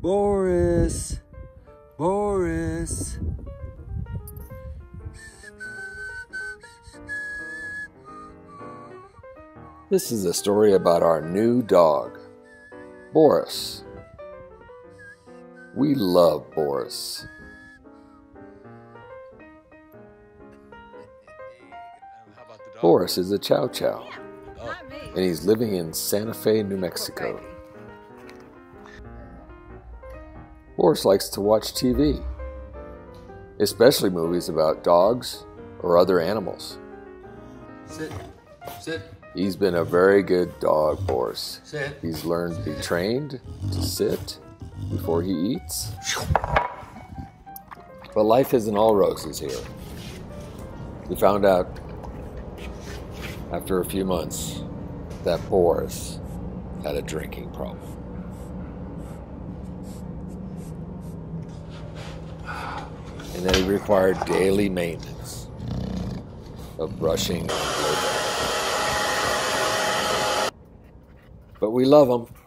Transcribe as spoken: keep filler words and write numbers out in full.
Boris, Boris. This is a story about our new dog, Boris. We love Boris. Boris is a Chow Chow, and he's living in Santa Fe, New Mexico. Boris likes to watch T V, especially movies about dogs or other animals. Sit, sit. He's been a very good dog, Boris. Sit. He's learned to be trained to sit before he eats. But life isn't all roses here. We found out after a few months that Boris had a drinking problem. And that he required daily maintenance of brushing and blow drying. But we love him.